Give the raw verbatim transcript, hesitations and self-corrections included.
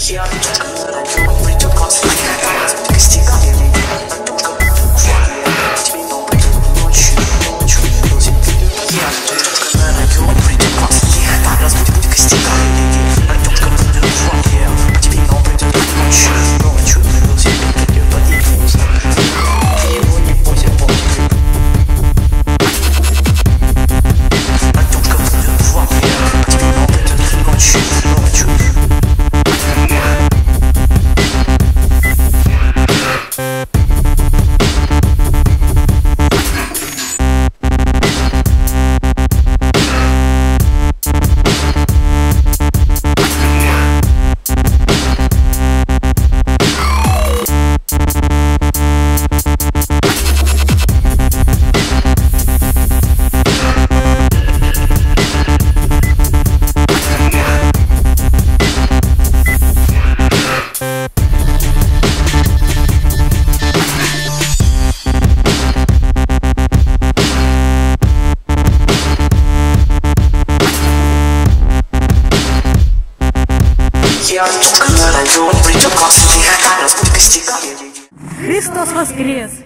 Я тот, который придет к вас, разбудит костяка. Антошка в форме, тебе не придет ночью, ночью носит. Я тот, который придет к вас, разбудит костяка. Антошка в форме, тебе не придет ночью, ночью носит. Подъедь не узнать, ты его не бойся, помни. Антошка в форме, тебе не придет ночью, ночью. Я тот, который придет к вас, разбудит костяка. Христос воскрес!